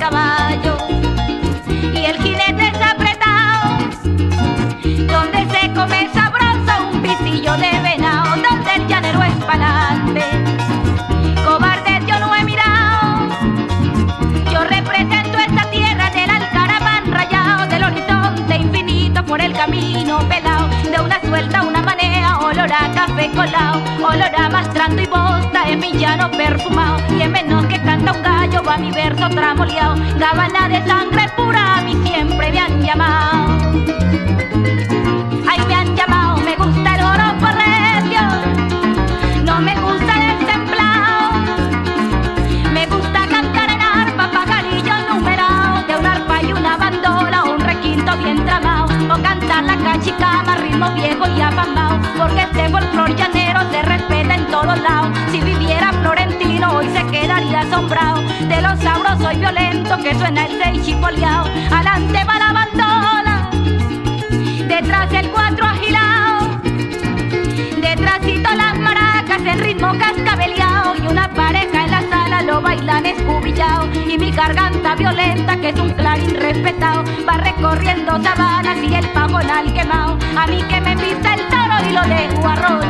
caballo y el jinete es apretado, donde se come sabroso un pisillo de venado, donde el llanero es pa'lante. Cobardes yo no he mirado, yo represento esta tierra del alcaraván rayado, del horizonte infinito por el camino pelado, de una suelta a una manea, olor a café colado, olor a mastrando y bosta en mi llano perfumado, y en menos que canta un gallo va mi verso tramoleado, gabana de sangre pura, a mí siempre me han llamado. Ay, me han llamado, me gusta el joropo recio, no me gusta el templado, me gusta cantar en arpa, pajarillos numerados, de una arpa y una bandola, un requinto bien tramado, o cantar la cachicama, ritmo viejo y afamado, porque este folclor llanero se respeta en todos lados. Si viviera Florentino hoy se quedaría asombrado de lo sabroso y violento que suena el seis chipoleado. Alante va la bandola, detrás el cuatro agilado, detrásito las maracas en ritmo cascabeleado, y una pareja en la sala lo bailan escubillado, y mi garganta violenta que es un clarín respetado va recorriendo sabanas y el pajonal quemado, a mí que me pisa el toro y lo dejo arrollado.